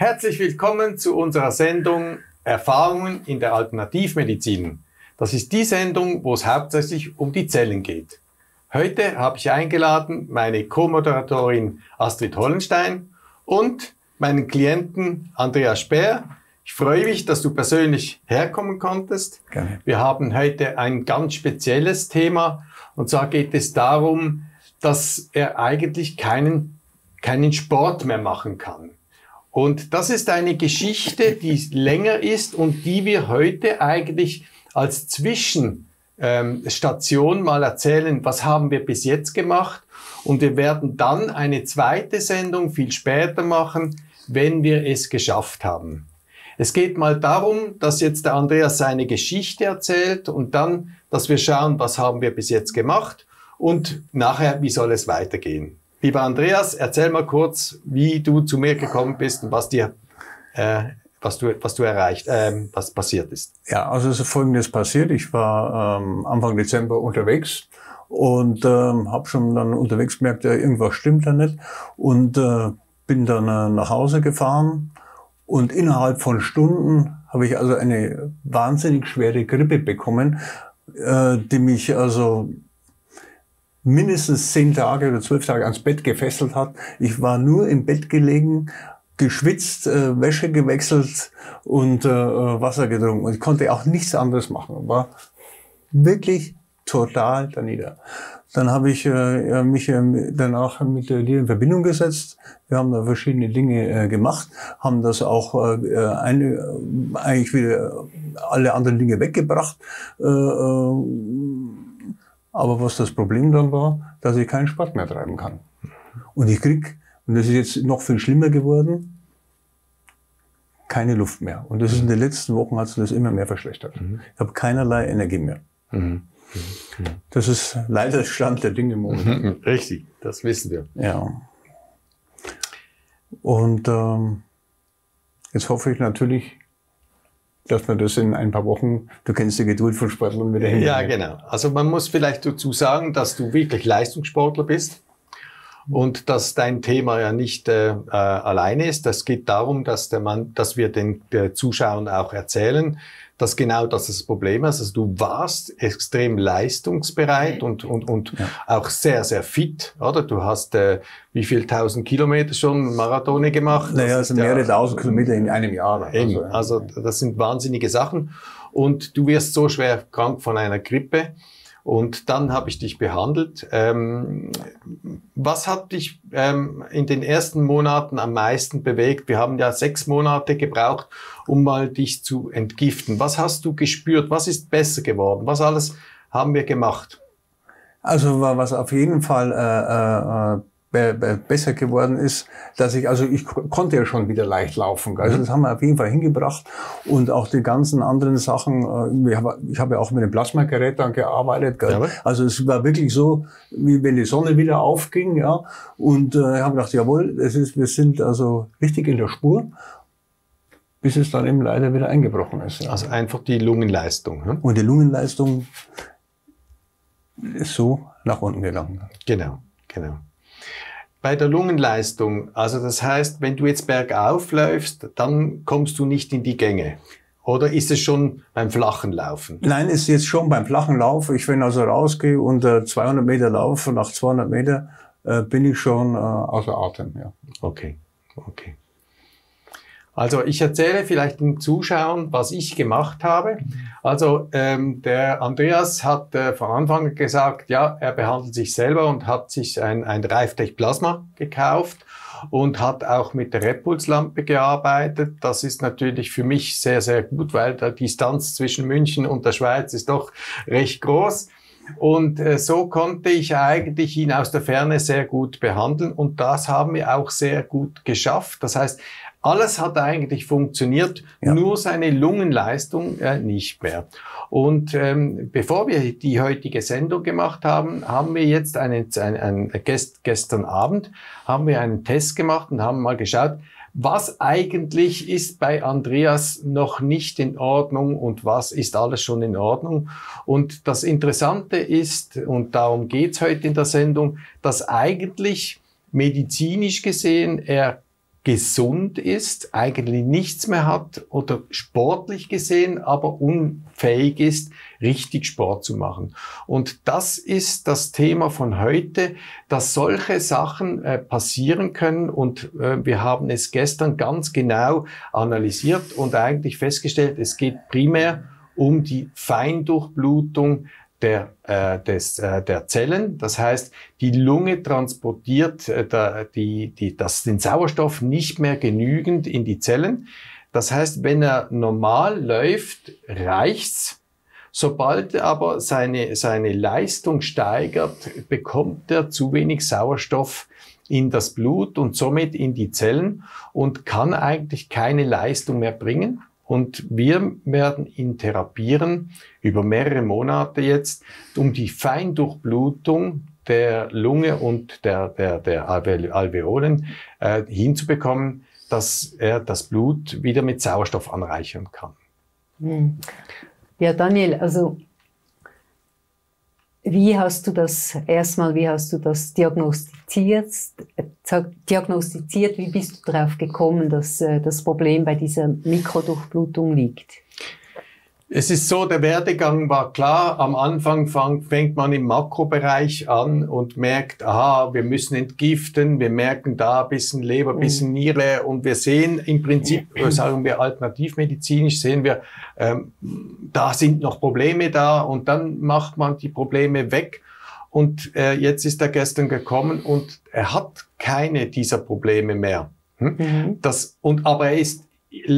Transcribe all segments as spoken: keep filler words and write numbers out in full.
Herzlich willkommen zu unserer Sendung Erfahrungen in der Alternativmedizin. Das ist die Sendung, wo es hauptsächlich um die Zellen geht. Heute habe ich eingeladen meine Co-Moderatorin Astrid Hollenstein und meinen Klienten Andreas Speer. Ich freue mich, dass du persönlich herkommen konntest. Gerne. Wir haben heute ein ganz spezielles Thema, und zwar geht es darum, dass er eigentlich keinen, keinen Sport mehr machen kann. Und das ist eine Geschichte, die länger ist und die wir heute eigentlich als Zwischenstation mal erzählen, was haben wir bis jetzt gemacht. Und wir werden dann eine zweite Sendung viel später machen, wenn wir es geschafft haben. Es geht mal darum, dass jetzt der Andreas seine Geschichte erzählt und dann, dass wir schauen, was haben wir bis jetzt gemacht und nachher, wie soll es weitergehen. Lieber Andreas, erzähl mal kurz, wie du zu mir gekommen bist und was dir, äh, was du, was du erreicht, ähm, was passiert ist. Ja, also es ist Folgendes passiert. Ich war ähm, Anfang Dezember unterwegs und ähm, habe schon dann unterwegs gemerkt, ja, irgendwas stimmt da nicht und äh, bin dann äh, nach Hause gefahren und innerhalb von Stunden habe ich also eine wahnsinnig schwere Grippe bekommen, äh, die mich also mindestens zehn Tage oder zwölf Tage ans Bett gefesselt hat. Ich war nur im Bett gelegen, geschwitzt, äh, Wäsche gewechselt und äh, Wasser getrunken. Und ich konnte auch nichts anderes machen. War wirklich total danieder. Dann habe ich äh, mich äh, danach mit äh, dir in Verbindung gesetzt. Wir haben da verschiedene Dinge äh, gemacht, haben das auch äh, eine, äh, eigentlich wieder alle anderen Dinge weggebracht. Äh, äh, Aber was das Problem dann war, dass ich keinen Sport mehr treiben kann. Und ich krieg, und das ist jetzt noch viel schlimmer geworden, keine Luft mehr. Und das ist in den letzten Wochen hat sich das immer mehr verschlechtert. Mhm. Ich habe keinerlei Energie mehr. Mhm. Mhm. Das ist leider Stand der Dinge momentan. Mhm. Richtig, das wissen wir. Ja. Und ähm, jetzt hoffe ich natürlich, dass wir das in ein paar Wochen, du kennst die Geduld von Sportlern, wieder hin. Ja, genau. Also man muss vielleicht dazu sagen, dass du wirklich Leistungssportler bist und dass dein Thema ja nicht äh, äh, alleine ist. Es geht darum, dass, der Mann, dass wir den der Zuschauern auch erzählen, dass genau das das Problem ist. Also du warst extrem leistungsbereit und und und ja. auch sehr, sehr fit, oder? Du hast äh, wie viel tausend Kilometer schon Marathone gemacht? Naja, also mehrere tausend Kilometer in einem Jahr. Eben, also das sind wahnsinnige Sachen. Und du wirst so schwer krank von einer Grippe. Und dann habe ich dich behandelt. Ähm, was hat dich ähm, in den ersten Monaten am meisten bewegt? Wir haben ja sechs Monate gebraucht, um mal dich zu entgiften. Was hast du gespürt? Was ist besser geworden? Was alles haben wir gemacht? Also was auf jeden Fall äh, äh, be be besser geworden ist, dass ich, also ich konnte ja schon wieder leicht laufen. Also das haben wir auf jeden Fall hingebracht. Und auch die ganzen anderen Sachen, äh, ich habe ich hab ja auch mit dem Plasmagerät dann gearbeitet. Gell? Ja. Also es war wirklich so, wie wenn die Sonne wieder aufging. Ja. Und äh, ich habe gedacht, jawohl, es ist, wir sind also richtig in der Spur, bis es dann eben leider wieder eingebrochen ist. Ja. Also einfach die Lungenleistung. Hm? Und die Lungenleistung ist so nach unten gegangen. Genau, genau. Bei der Lungenleistung, also das heißt, wenn du jetzt bergauf läufst, dann kommst du nicht in die Gänge. Oder ist es schon beim flachen Laufen? Nein, ist jetzt schon beim flachen Lauf. Ich, wenn also rausgehe und äh, zweihundert Meter laufe, nach zweihundert Meter äh, bin ich schon äh, außer Atem. Ja. Okay, okay. Also ich erzähle vielleicht den Zuschauern, was ich gemacht habe. Also ähm, der Andreas hat äh, von Anfang an gesagt, ja, er behandelt sich selber und hat sich ein, ein Reiftech Plasma gekauft und hat auch mit der Repulslampe gearbeitet. Das ist natürlich für mich sehr, sehr gut, weil die Distanz zwischen München und der Schweiz ist doch recht groß. Und äh, so konnte ich eigentlich ihn aus der Ferne sehr gut behandeln und das haben wir auch sehr gut geschafft. Das heißt, alles hat eigentlich funktioniert, ja. Nur seine Lungenleistung äh, nicht mehr. Und ähm, bevor wir die heutige Sendung gemacht haben, haben wir jetzt einen, einen, einen gest, gestern Abend haben wir einen Test gemacht und haben mal geschaut, was eigentlich ist bei Andreas noch nicht in Ordnung und was ist alles schon in Ordnung. Und das Interessante ist, und darum geht's heute in der Sendung, dass eigentlich medizinisch gesehen er gesund ist, eigentlich nichts mehr hat oder sportlich gesehen, aber unfähig ist, richtig Sport zu machen. Und das ist das Thema von heute, dass solche Sachen äh, passieren können. Und äh, wir haben es gestern ganz genau analysiert und eigentlich festgestellt, es geht primär um die Feindurchblutung der, äh, des, äh, der Zellen. Das heißt, die Lunge transportiert äh, da, die, die, das, den Sauerstoff nicht mehr genügend in die Zellen. Das heißt, wenn er normal läuft, reicht's. Sobald er aber seine, seine Leistung steigert, bekommt er zu wenig Sauerstoff in das Blut und somit in die Zellen und kann eigentlich keine Leistung mehr bringen. Und wir werden ihn therapieren über mehrere Monate jetzt, um die Feindurchblutung der Lunge und der, der, der Alveolen äh, hinzubekommen, dass er das Blut wieder mit Sauerstoff anreichern kann. Ja, Daniel, also wie hast du das erstmal, wie hast du das diagnostiziert? Diagnostiziert, wie bist du darauf gekommen, dass äh, das Problem bei dieser Mikrodurchblutung liegt? Es ist so, der Werdegang war klar. Am Anfang fang, fängt man im Makrobereich an und merkt, aha, wir müssen entgiften, wir merken da ein bisschen Leber, ein bisschen Niere und wir sehen im Prinzip, sagen wir alternativmedizinisch, sehen wir, ähm, da sind noch Probleme da und dann macht man die Probleme weg. Und äh, jetzt ist er gestern gekommen und er hat keine dieser Probleme mehr. Hm? Mhm. Das, und, aber er ist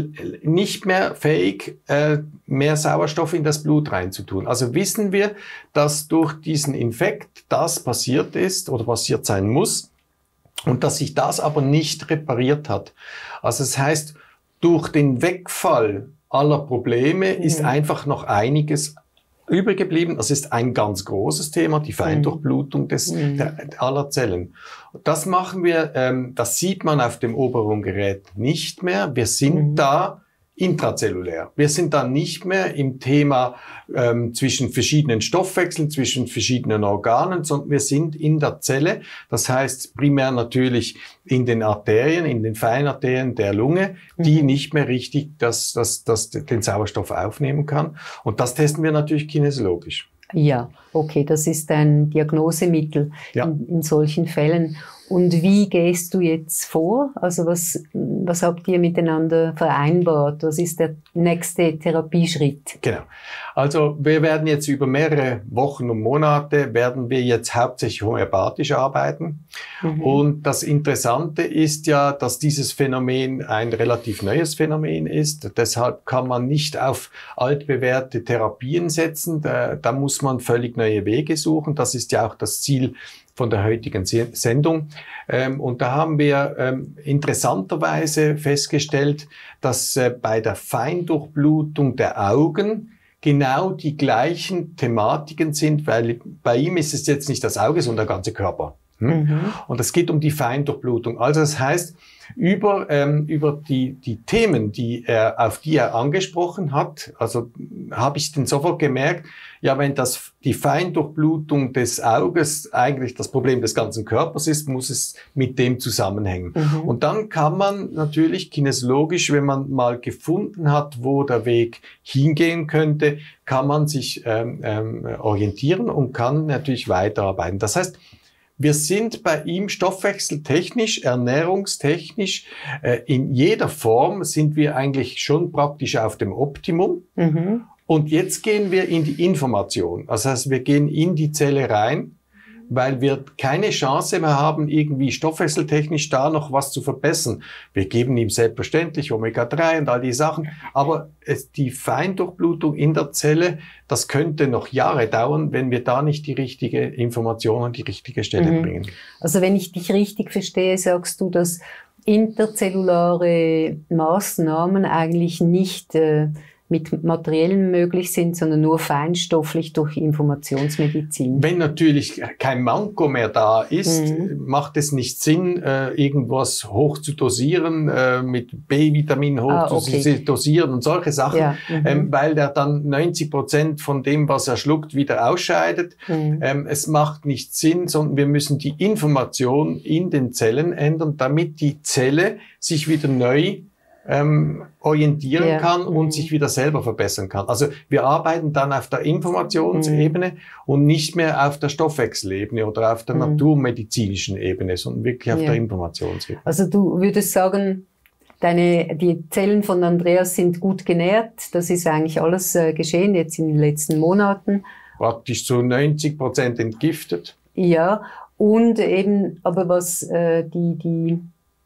nicht mehr fähig, äh, mehr Sauerstoff in das Blut reinzutun. Also wissen wir, dass durch diesen Infekt das passiert ist oder passiert sein muss und dass sich das aber nicht repariert hat. Also das heißt, durch den Wegfall aller Probleme mhm. ist einfach noch einiges übrig geblieben. Das ist ein ganz großes Thema, die Feindurchblutung des, mhm. der, aller Zellen. Das machen wir, ähm, das sieht man auf dem Oberrumgerät nicht mehr. Wir sind mhm. da intrazellulär. Wir sind da nicht mehr im Thema ähm, zwischen verschiedenen Stoffwechseln, zwischen verschiedenen Organen, sondern wir sind in der Zelle. Das heißt primär natürlich in den Arterien, in den Feinarterien der Lunge, die mhm. nicht mehr richtig das, das, das, den Sauerstoff aufnehmen kann. Und das testen wir natürlich kinesiologisch. Ja, okay, das ist ein Diagnosemittel ja. in, in solchen Fällen. Und wie gehst du jetzt vor? Also was, was habt ihr miteinander vereinbart? Was ist der nächste Therapieschritt? Genau. Also wir werden jetzt über mehrere Wochen und Monate, werden wir jetzt hauptsächlich homöopathisch arbeiten. Mhm. Und das Interessante ist ja, dass dieses Phänomen ein relativ neues Phänomen ist. Deshalb kann man nicht auf altbewährte Therapien setzen. Da, da muss man völlig neue Wege suchen. Das ist ja auch das Ziel von der heutigen Sendung. Ähm, und da haben wir ähm, interessanterweise festgestellt, dass äh, bei der Feindurchblutung der Augen genau die gleichen Thematiken sind, weil bei ihm ist es jetzt nicht das Auge, sondern der ganze Körper. Hm? Mhm. Und es geht um die Feindurchblutung. Also das heißt, über, ähm, über die, die Themen, die er, auf die er angesprochen hat, also habe ich dann sofort gemerkt, ja, wenn das die Feindurchblutung des Auges eigentlich das Problem des ganzen Körpers ist, muss es mit dem zusammenhängen. Mhm. Und dann kann man natürlich kinesiologisch, wenn man mal gefunden hat, wo der Weg hingehen könnte, kann man sich ähm, ähm, orientieren und kann natürlich weiterarbeiten. Das heißt, wir sind bei ihm stoffwechseltechnisch, ernährungstechnisch, äh, in jeder Form sind wir eigentlich schon praktisch auf dem Optimum. Mhm. Und jetzt gehen wir in die Information. Das heißt, wir gehen in die Zelle rein, weil wir keine Chance mehr haben, irgendwie stoffwechseltechnisch da noch was zu verbessern. Wir geben ihm selbstverständlich Omega drei und all die Sachen, aber es, die Feindurchblutung in der Zelle, das könnte noch Jahre dauern, wenn wir da nicht die richtige Information an die richtige Stelle mhm. bringen. Also wenn ich dich richtig verstehe, sagst du, dass interzellulare Maßnahmen eigentlich nicht äh, mit Materiellen möglich sind, sondern nur feinstofflich durch Informationsmedizin. Wenn natürlich kein Manko mehr da ist, mhm. macht es nicht Sinn, äh, irgendwas hoch zu dosieren, äh, mit B-Vitamin hoch ah, okay. zu dosieren und solche Sachen, ja. mhm. ähm, weil der dann neunzig Prozent von dem, was er schluckt, wieder ausscheidet. Mhm. Ähm, es macht nicht Sinn, sondern wir müssen die Information in den Zellen ändern, damit die Zelle sich wieder neu ähm, orientieren ja. kann und mhm. sich wieder selber verbessern kann. Also wir arbeiten dann auf der Informationsebene mhm. und nicht mehr auf der Stoffwechselebene oder auf der mhm. naturmedizinischen Ebene, sondern wirklich auf ja. der Informationsebene. Also du würdest sagen, deine, die Zellen von Andreas sind gut genährt. Das ist eigentlich alles äh, geschehen jetzt in den letzten Monaten. Praktisch zu neunzig Prozent entgiftet. Ja, und eben, aber was äh, die, die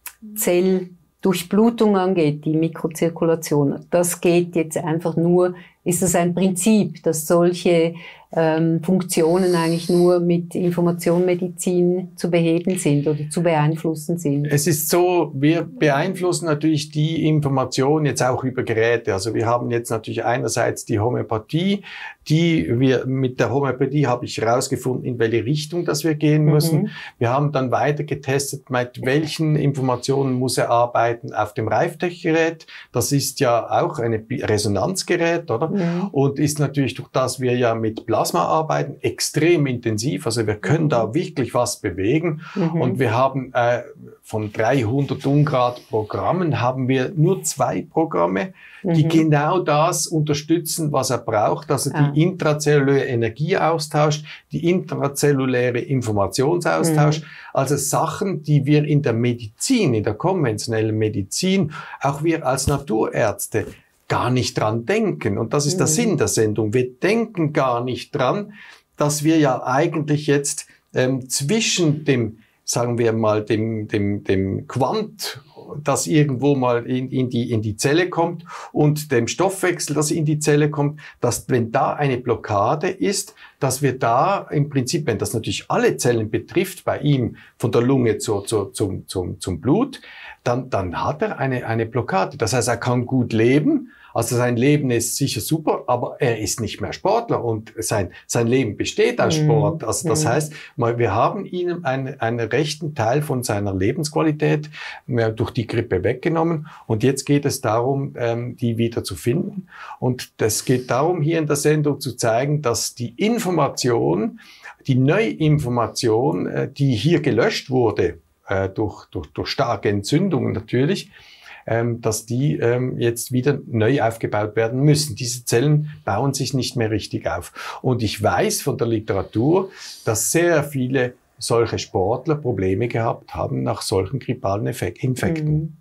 Zelldurchblutung angeht, die Mikrozirkulation, das geht jetzt einfach nur, ist das ein Prinzip, dass solche ähm, Funktionen eigentlich nur mit Informationsmedizin zu beheben sind oder zu beeinflussen sind? Es ist so, wir beeinflussen natürlich die Information jetzt auch über Geräte. Also wir haben jetzt natürlich einerseits die Homöopathie, die wir, mit der Homöopathie habe ich herausgefunden, in welche Richtung das wir gehen müssen. Mhm. Wir haben dann weiter getestet, mit welchen Informationen muss er arbeiten auf dem Reiftech-Gerät. Das ist ja auch ein Resonanzgerät, oder? Mhm. Und ist natürlich durch das wir ja mit Plasma arbeiten, extrem intensiv. Also wir können mhm. da wirklich was bewegen. Mhm. Und wir haben äh, von dreihundert Ungrad Programmen haben wir nur zwei Programme, die mhm. genau das unterstützen, was er braucht. Also ah. die intrazelluläre Energie austauscht, die intrazelluläre Informationsaustausch. Mhm. Also Sachen, die wir in der Medizin, in der konventionellen Medizin, auch wir als Naturärzte gar nicht dran denken. Und das ist mhm. der Sinn der Sendung. Wir denken gar nicht dran, dass wir ja eigentlich jetzt ähm, zwischen dem, sagen wir mal, dem, dem, dem Quant, das irgendwo mal in, in, die, in die Zelle kommt und dem Stoffwechsel, das in die Zelle kommt, dass wenn da eine Blockade ist, dass wir da im Prinzip, wenn das natürlich alle Zellen betrifft, bei ihm von der Lunge zu, zu, zum, zum, zum Blut, dann, dann hat er eine, eine Blockade. Das heißt, er kann gut leben. Also sein Leben ist sicher super, aber er ist nicht mehr Sportler und sein, sein Leben besteht aus Sport. Also das heißt, wir haben ihm einen, einen rechten Teil von seiner Lebensqualität durch die Grippe weggenommen und jetzt geht es darum, die wieder zu finden. Und das geht darum, hier in der Sendung zu zeigen, dass die Information, die Neuinformation, die hier gelöscht wurde, durch, durch, durch starke Entzündungen natürlich, Ähm, dass die ähm, jetzt wieder neu aufgebaut werden müssen. Diese Zellen bauen sich nicht mehr richtig auf. Und ich weiß von der Literatur, dass sehr viele solche Sportler Probleme gehabt haben nach solchen grippalen Infekten.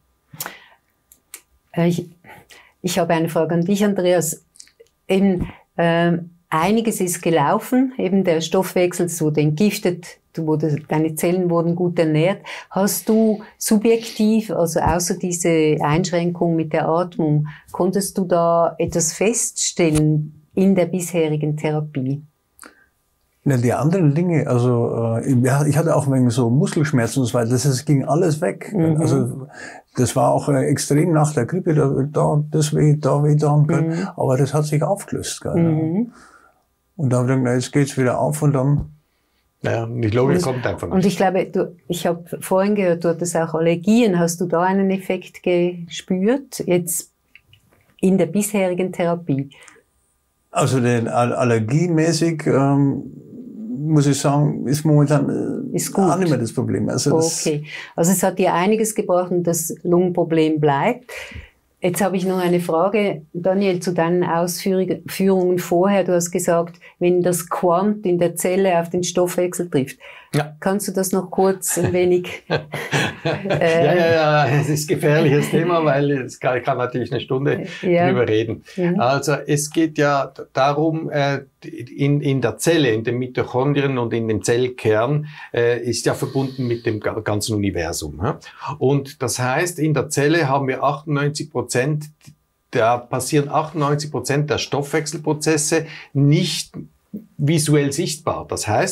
Ich, ich habe eine Frage an dich, Andreas. Eben, ähm, einiges ist gelaufen, eben der Stoffwechsel wurde entgiftet, du wurde, deine Zellen wurden gut ernährt. Hast du subjektiv, also außer diese Einschränkung mit der Atmung, konntest du da etwas feststellen in der bisherigen Therapie? Ja, die anderen Dinge, also äh, ich hatte auch wegen so Muskelschmerzen und so weiter, das, das ging alles weg. Mhm. Also das war auch äh, extrem nach der Grippe, da, da das weh, da weh, da, mhm. aber das hat sich aufgelöst. Mhm. Und da habe ich gedacht, na, jetzt geht's wieder auf und dann... Ja, die Logik kommt einfach nicht. Und ich glaube, du, ich habe vorhin gehört, du hattest auch Allergien. Hast du da einen Effekt gespürt, jetzt in der bisherigen Therapie? Also den allergiemäßig, ähm, muss ich sagen, ist momentan äh, ist gut. Auch nicht mehr das Problem. Also das okay, also es hat dir einiges gebracht und das Lungenproblem bleibt. Jetzt habe ich noch eine Frage, Daniel, zu deinen Ausführungen vorher. Du hast gesagt, wenn das Quant in der Zelle auf den Stoffwechsel trifft. Ja. Kannst du das noch kurz ein wenig... äh, ja, ja, ja, es ist ein gefährliches Thema, weil es kann, kann natürlich eine Stunde ja. drüber reden. Mhm. Also es geht ja darum, äh, in, in der Zelle, in den Mitochondrien und in dem Zellkern äh, ist ja verbunden mit dem ganzen Universum. Ja? Und das heißt, in der Zelle haben wir achtundneunzig Prozent, da passieren achtundneunzig Prozent der Stoffwechselprozesse nicht visuell sichtbar. Das heißt,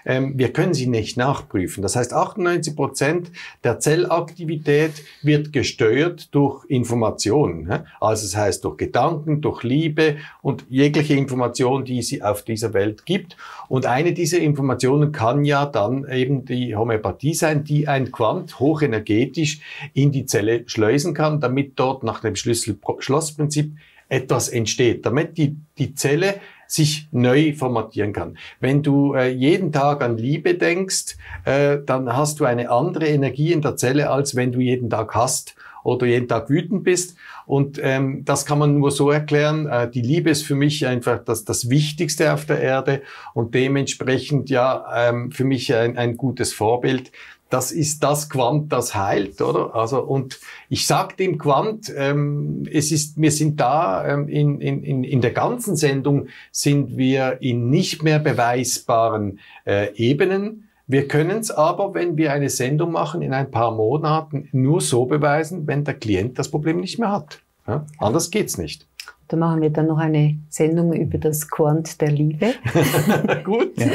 ähm, wir können sie nicht nachprüfen. Das heißt, achtundneunzig Prozent der Zellaktivität wird gesteuert durch Informationen. Also das heißt durch Gedanken, durch Liebe und jegliche Information, die sie auf dieser Welt gibt. Und eine dieser Informationen kann ja dann eben die Homöopathie sein, die ein Quant hochenergetisch in die Zelle schleusen kann, damit dort nach dem Schlüssel-Schloss-Prinzip etwas entsteht, damit die, die Zelle sich neu formatieren kann. Wenn du äh, jeden Tag an Liebe denkst, äh, dann hast du eine andere Energie in der Zelle, als wenn du jeden Tag hasst oder jeden Tag wütend bist. Und ähm, das kann man nur so erklären. Äh, die Liebe ist für mich einfach das, das Wichtigste auf der Erde und dementsprechend ja ähm, für mich ein, ein gutes Vorbild. Das ist das Quant, das heilt, oder? Also, und ich sag dem Quant, ähm, es ist, wir sind da, ähm, in, in, in der ganzen Sendung sind wir in nicht mehr beweisbaren äh, Ebenen. Wir können es aber, wenn wir eine Sendung machen, in ein paar Monaten nur so beweisen, wenn der Klient das Problem nicht mehr hat. Ja? Anders geht's nicht. Da machen wir dann noch eine Sendung über das Quant der Liebe. Gut. Ja.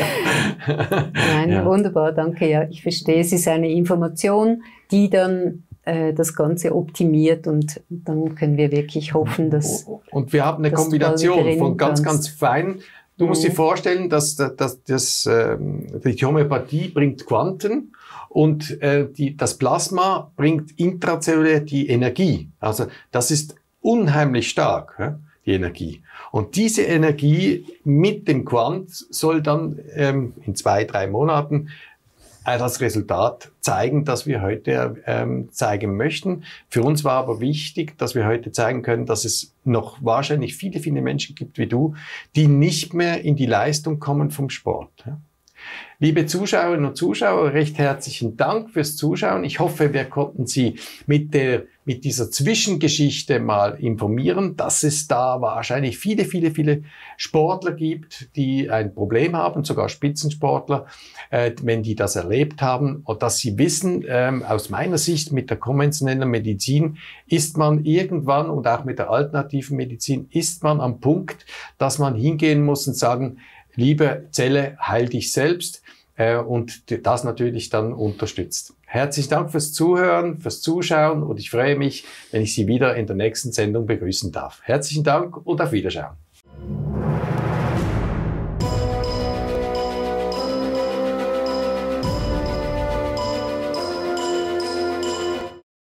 Nein, ja. Wunderbar, danke. Ja, ich verstehe, es ist eine Information, die dann äh, das Ganze optimiert und dann können wir wirklich hoffen, dass... Und wir haben eine Kombination von ganz, ganz fein. Du musst dir vorstellen, dass, dass, dass äh, die Homöopathie bringt Quanten und äh, die, das Plasma bringt intrazellulär die Energie. Also das ist unheimlich stark, ja, die Energie. Und diese Energie mit dem Quant soll dann ähm, in zwei, drei Monaten äh, das Resultat zeigen, das wir heute ähm, zeigen möchten. Für uns war aber wichtig, dass wir heute zeigen können, dass es noch wahrscheinlich viele, viele Menschen gibt wie du, die nicht mehr in die Leistung kommen vom Sport. Ja. Liebe Zuschauerinnen und Zuschauer, recht herzlichen Dank fürs Zuschauen. Ich hoffe, wir konnten Sie mit der, mit dieser Zwischengeschichte mal informieren, dass es da wahrscheinlich viele, viele, viele Sportler gibt, die ein Problem haben, sogar Spitzensportler, äh, wenn die das erlebt haben und dass sie wissen, ähm, aus meiner Sicht mit der konventionellen Medizin ist man irgendwann und auch mit der alternativen Medizin ist man am Punkt, dass man hingehen muss und sagen, liebe Zelle, heil dich selbst äh, und das natürlich dann unterstützt. Herzlichen Dank fürs Zuhören, fürs Zuschauen und ich freue mich, wenn ich Sie wieder in der nächsten Sendung begrüßen darf. Herzlichen Dank und auf Wiederschauen.